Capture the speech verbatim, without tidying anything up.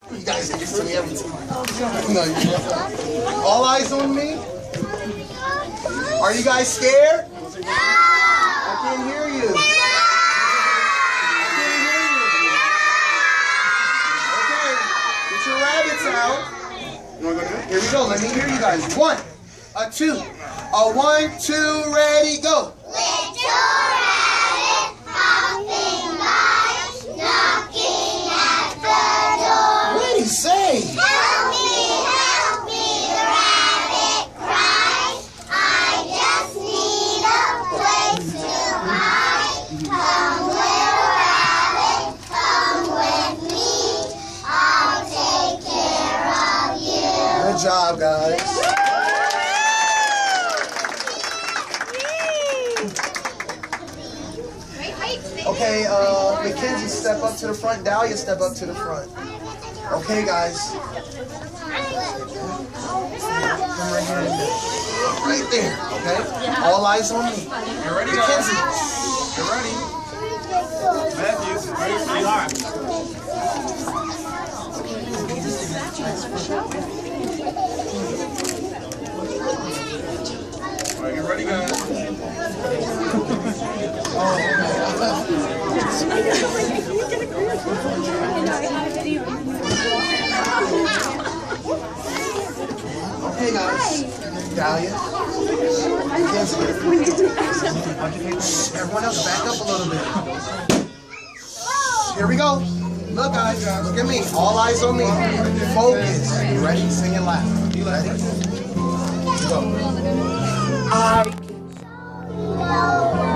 You guys do this to me every time. No, you don't. All eyes on me. Are you guys scared? I can't hear you. I can't hear you. Okay, get your rabbits out. You want to go do it? Here we go. Let me hear you guys. One, a two, a one, two, ready, go. Little rabbit hopping by, knocking at the door. What did he say? Help me, help me, the rabbit cries. I just need a place to hide. Come, little rabbit, come with me. I'll take care of you. Good job, guys. Okay, uh, Mackenzie, step up to the front. Dahlia, step up to the front. Okay, guys. Come right here. Right there, okay? All eyes on me. You're ready, Mackenzie. You're ready. Matthew, ready, sweetheart. All right, get ready, guys. Okay, guys. Dahlia. Everyone else, back up a little bit. Here we go. Look, guys. Look at me. All eyes on me. Focus. You ready? Sing it loud. You ready? Go. I No